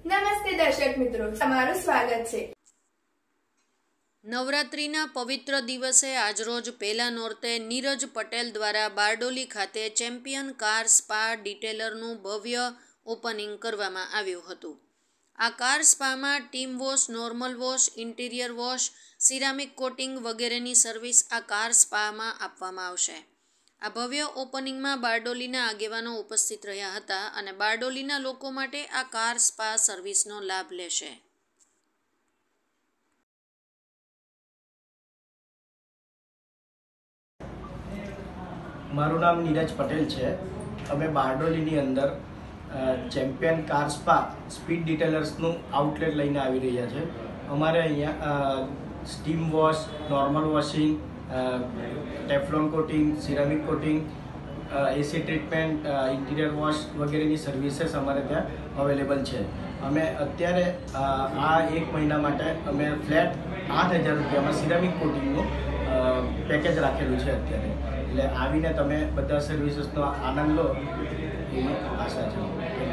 નમસ્તે દર્શક મિત્રો, તમારું સ્વાગત છે। નવરાત્રિના પવિત્ર દિવસે આજરોજ પહેલા નોરતે નીરજ પટેલ દ્વારા બારડોલી ખાતે ચેમ્પિયન કાર સ્પા ડિટેલરનું ભવ્ય ઓપનિંગ કરવામાં આવ્યું હતું। આ કાર સ્પામાં steam wash, normal wash, interior wash, ceramic coating વગેરેની સર્વિસ આ કાર સ્પામાં આપવામાં આવશે। આ ભવ્ય ઓપનિંગમાં બારડોલીના આગેવાનો ઉપસ્થિત રહ્યા હતા અને બારડોલીના લોકો માટે આ કાર સ્પા સર્વિસનો લાભ લેશે। મારું નામ નીરજ પટેલ છે। અમે બારડોલીની અંદર ચેમ્પિયન કાર સ્પા સ્પીડ ડિટેલર્સનું આઉટલેટ લઈને આવી રહ્યા છે। અમારે અહીંયા steam wash, normal washing, Teflon coating, ceramic coating, AC treatment, interior wash વગેરેની સર્વિસીસ અમારે ત્યાં અવેલેબલ છે। અમે અત્યારે આ એક મહિના માટે અમે ફ્લેટ 8,000 રૂપિયામાં સિરામિક કોટિંગનું પેકેજ રાખેલું છે અત્યારે। એટલે આવીને તમે બધા સર્વિસીસનો આનંદ લો એવી આશા છે।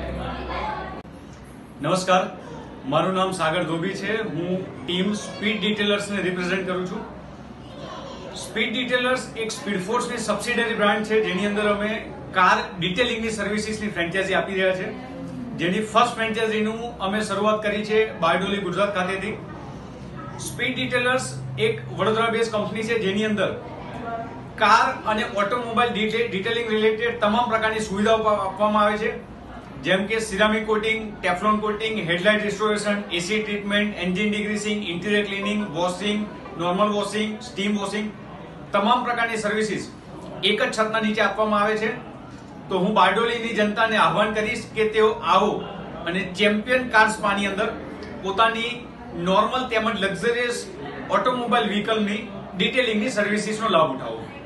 નમસ્કાર, મારું નામ સાગર ધોબી છે। હું ટીમ સ્પીડ ડિટેલર્સને રિપ્રેઝેન્ટ કરું છું। સ્પીડ ડિટેલર્સ એક સ્પીડ ફોર્સની સબસિડરી બ્રાન્ડ છે, જેની અંદર અમે કાર ડિટેલિંગની સર્વિસીસની ફ્રેન્ચાઇઝી આપી રહ્યા છે, જેની ફર્સ્ટ ફ્રેન્ચાઇઝીનું અમે શરૂઆત કરી છે બારડોલી, ગુજરાત ખાતેથી। સ્પીડ ડિટેલર્સ એક વડોદરા બેઝ કંપની છે, જેની અંદર કાર અને ઓટોમોબાઈલ ડિટેલિંગ રિલેટેડ તમામ પ્રકારની સુવિધાઓ આપવામાં આવે છે, જેમ કે ceramic coating, Teflon coating, headlight restoration, AC treatment, engine degreasing, interior cleaning, washing, normal washing, steam washing, તમામ પ્રકારની સર્વિસીસ એક જ છતના નીચે આપવામાં આવે છે। તો હું બારડોલીની જનતાને આહ્વાન કરીશ કે તેઓ આવો અને ચેમ્પિયન કાર સ્પાની અંદર પોતાની નોર્મલ તેમજ લક્ઝરિયસ ઓટોમોબાઈલ વ્હીકલની ડિટેલિંગની સર્વિસીસનો લાભ ઉઠાવો।